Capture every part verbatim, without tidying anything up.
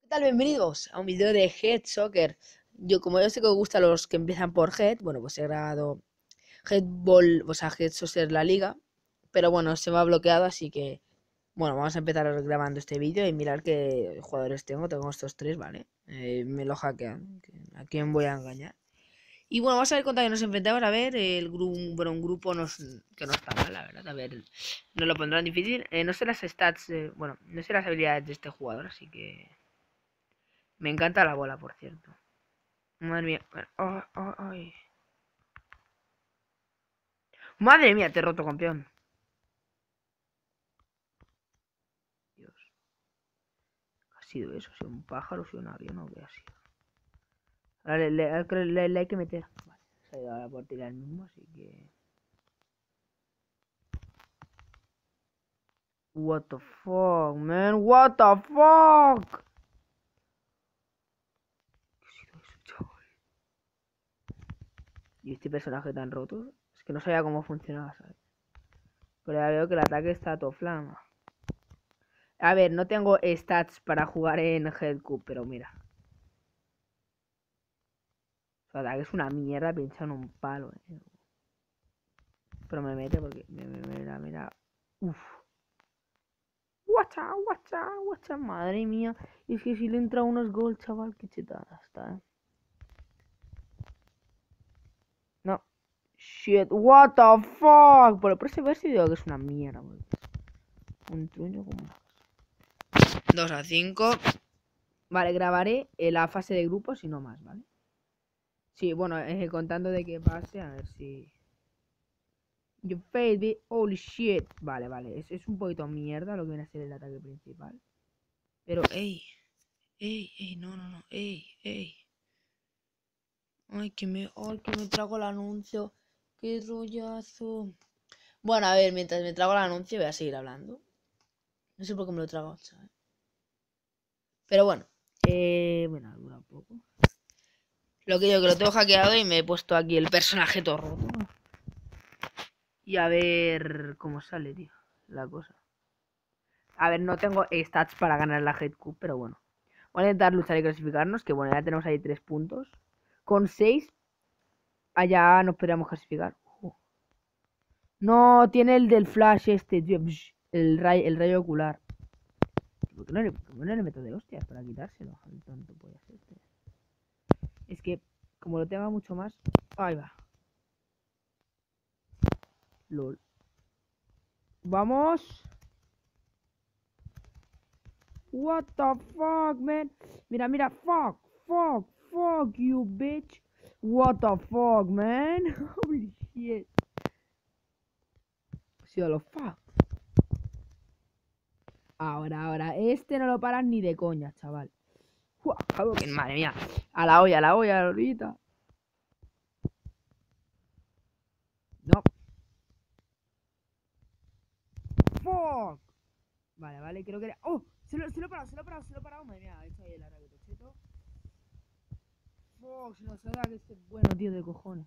¿Qué tal? Bienvenidos a un video de Head Soccer. Yo, como yo sé que os gustan los que empiezan por Head, bueno, pues he grabado Headball, o sea, Head Soccer la liga, pero bueno, se me ha bloqueado, así que, bueno, vamos a empezar grabando este vídeo y mirar qué jugadores tengo. Tengo estos tres, ¿vale? Eh, me lo hackean. ¿A quién voy a engañar? Y bueno, vamos a ver contra qué nos enfrentamos. A ver, el grupo, bueno, un grupo nos, que no está mal, la verdad. A ver, nos lo pondrán difícil. Eh, no sé las stats, eh, bueno, no sé las habilidades de este jugador, así que... Me encanta la bola, por cierto. Madre mía. Oh, oh, ay. Madre mía, te he roto, campeón. Dios. ¿Qué ha sido eso? ¿Ha sido un pájaro? ¿Ha sido un avión o qué ha sido? Ahora le, le, le, le, le hay que meter. Vale. Se ha ido a la portería el mismo, así que... What the fuck, man? What the fuck? ¿Qué ha sido eso, chaval? ¿Y este personaje tan roto? Es que no sabía cómo funcionaba, ¿sabes? Pero ya veo que el ataque está a todo flama. A ver, no tengo stats para jugar en Headcup, pero mira. Su ataque es una mierda, pincha en un palo, eh. Pero me mete porque... Mira, mira. Uf. Guacha, guacha, guacha. Madre mía. Y es que si le entra unos gol, chaval, qué chetada está, eh. No. Shit, what the fuck. Por ese verso digo que es una mierda, boludo. Un truño como una cosa. dos a cinco. Vale, grabaré la fase de grupos y no más, ¿vale? Sí, bueno, eh, contando de que pase, a ver si... You failed me. Holy shit. Vale, vale. Es, es un poquito mierda lo que viene a ser el ataque principal. Pero, ey. Ey, ey, no, no, no. Ey, ey. Ay, que me, ay, que me trago el anuncio. Qué rollazo. Bueno, a ver, mientras me trago el anuncio voy a seguir hablando. No sé por qué me lo trago, ¿sabes? Pero bueno. Eh, bueno, dura un poco. Lo que digo, que lo tengo hackeado y me he puesto aquí el personaje todo roto. Y a ver cómo sale, tío, la cosa. A ver, no tengo stats para ganar la Head Cup, pero bueno. Vamos a intentar luchar y clasificarnos, que bueno, ya tenemos ahí tres puntos. Con seis, allá nos podríamos clasificar. Uh. No, tiene el del flash este, tío. El, ray, el rayo ocular. ¿Por qué no le, por qué no le meto de hostias para quitárselo? El tonto puede ser este. Es que, como lo tenga mucho más... Ahí va. LOL. Vamos. What the fuck, man. Mira, mira. Fuck, fuck, fuck you, bitch. What the fuck, man. Holy shit. Sí, lo fuck. Ahora, ahora. Este no lo paran ni de coña, chaval. Hadouken, madre mía. A la olla, a la olla, ahorita. No. Fuck. Vale, vale, creo que era... ¡Oh! Se lo, se lo he parado, se lo he parado, se lo he parado. Madre mía, ha hecho ahí el ataque tocheto. Fuck, se nos da que este es bueno, tío, de cojones.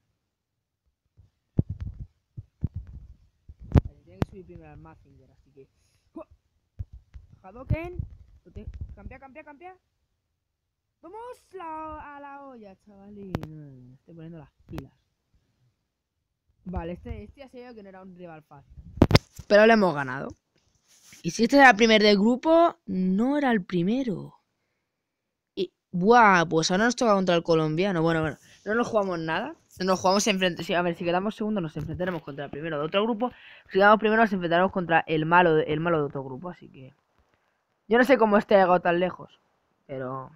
Vale, tiene que subir primero al Mazinger, así que... Hadouken. Campea, campea, campea. Vamos la, a la olla, chavalín. Estoy poniendo las pilas. Vale, este, este ya sabía que no era un rival fácil. Pero le hemos ganado. Y si este era el primer del grupo, no era el primero. Y, buah, pues ahora nos toca contra el colombiano. Bueno, bueno, no nos jugamos nada. No nos jugamos enfrente. Sí, a ver, si quedamos segundo nos enfrentaremos contra el primero de otro grupo. Si quedamos primero nos enfrentaremos contra el malo, de, el malo de otro grupo, así que... Yo no sé cómo este ha llegado tan lejos. Pero...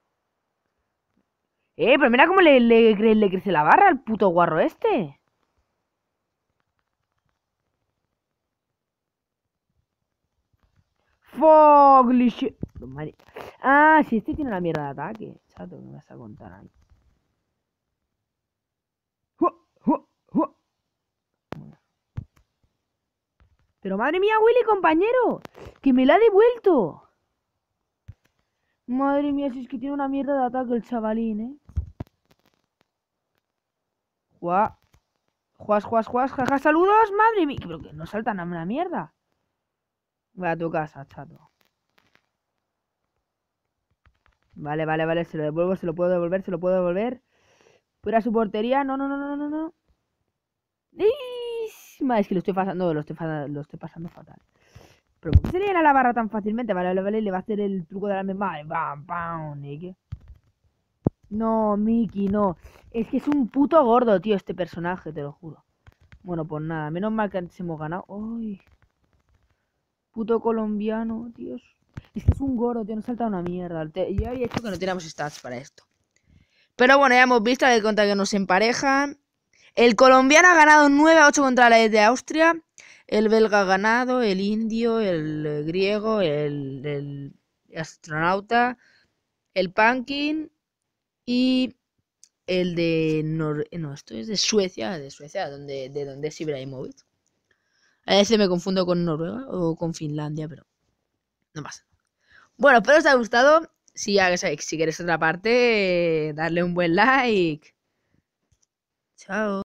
Eh, pero mira cómo le, le, le, le crece la barra al puto guarro este. Fogly shit. Ah, si este tiene una mierda de ataque. Chato, ¿qué me vas a contar ahí? Pero madre mía, Willy, compañero. Que me la ha devuelto. Madre mía, si es que tiene una mierda de ataque el chavalín, eh. Juá. Juas, juas, juas, jaja, saludos, madre mía. Pero que no saltan a una mierda. Voy a tu casa, chato. Vale, vale, vale. Se lo devuelvo, se lo puedo devolver, se lo puedo devolver. Fuera su portería. No, no, no, no, no, no. ¡Is! Es que lo estoy pasando, lo estoy, lo estoy pasando fatal. Pero ¿por qué se le llena la barra tan fácilmente? Vale, vale, vale. Le va a hacer el truco de la misma. Bam, bam, Nicky. No, Mickey, no. Es que es un puto gordo, tío, este personaje, te lo juro. Bueno, pues nada. Menos mal que antes hemos ganado. ¡Ay! Puto colombiano, Dios. Es que es un gordo, tío. Nos salta una mierda. Yo había hecho que no teníamos stats para esto. Pero bueno, ya hemos visto que contra que nos emparejan. El colombiano ha ganado nueve a ocho contra la de Austria. El belga ha ganado, el indio, el griego, el, el astronauta, el punkin y el de Nor no, esto es de Suecia, de Suecia, donde, de donde es Ibrahimovic. A veces me confundo con Noruega o con Finlandia, pero no pasa. Bueno, espero os haya gustado. Si ya sabéis, si queréis otra parte, darle un buen like. Chao.